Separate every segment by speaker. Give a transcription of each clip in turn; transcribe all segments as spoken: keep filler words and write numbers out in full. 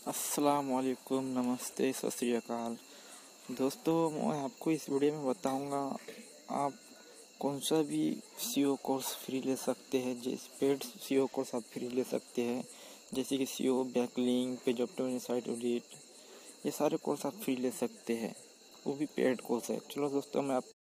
Speaker 1: अस्सलाम वालेकुम, नमस्ते, सत श्री अकाल। दोस्तों, मैं आपको इस वीडियो में बताऊंगा आप कौन सा भी सीओ कोर्स फ्री ले सकते हैं। जैसे पेड सीओ कोर्स आप फ्री ले सकते हैं, जैसे कि SEO backlink, page optimisation, site audit, ये सारे कोर्स आप फ्री ले सकते हैं, वो भी पेड कोर्स है। चलो दोस्तों, मैं आप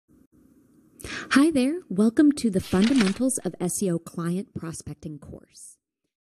Speaker 2: Hi there, welcome to the Fundamentals of S E O Client Prospecting course.